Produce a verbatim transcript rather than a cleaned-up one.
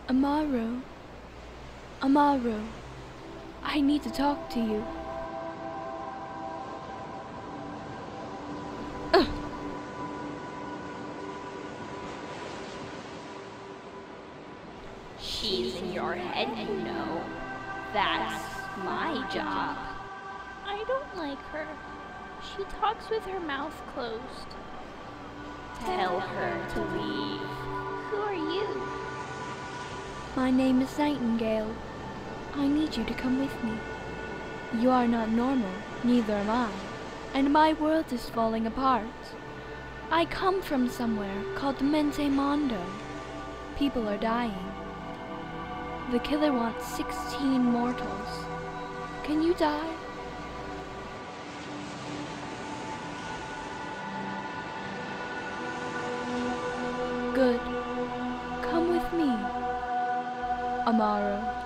Amaro. Amaro. I need to talk to you. Ugh. She's in your head, you know. That's my job. I don't like her. She talks with her mouth closed. Tell her to leave. Who are you? My name is Nightingale. I need you to come with me. You are not normal, neither am I, and my world is falling apart. I come from somewhere called Mente Mondo. People are dying. The killer wants sixteen mortals. Can you die? Good. Come with me, Amaro.